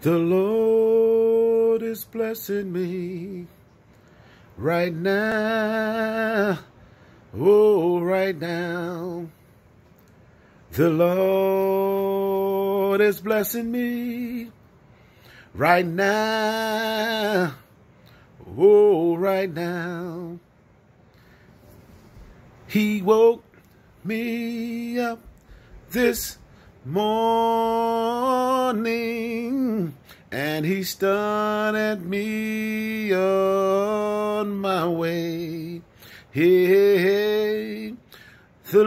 The Lord is blessing me right now. Oh, right now. The Lord is blessing me right now. Oh, right now. He woke me up this morning, and he started me on my way. Hey, the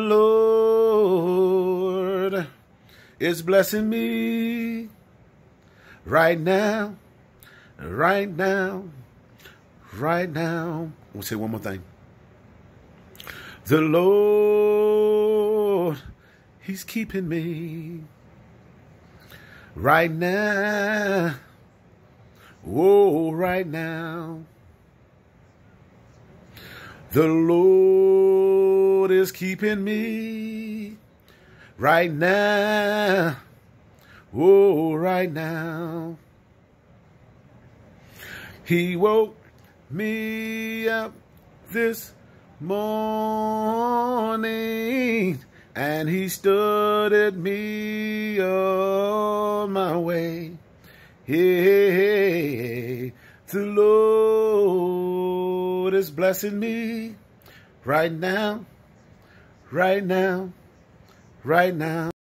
Lord is blessing me right now, right now, right now. I'm gonna say one more thing. The Lord, he's keeping me right now. Oh, right now. The Lord is keeping me right now. Oh, right now. He woke me up this morning, and he started me on my way. Hey, the Lord is blessing me right now, right now, right now.